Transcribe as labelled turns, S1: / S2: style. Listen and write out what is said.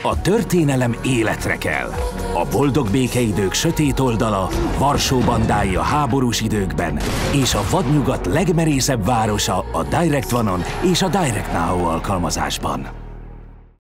S1: A történelem életre kell. A boldog békeidők sötét oldala, Varsó bandái a háborús időkben, és a vadnyugat legmerészebb városa a Direct One-on és a Direct Now alkalmazásban.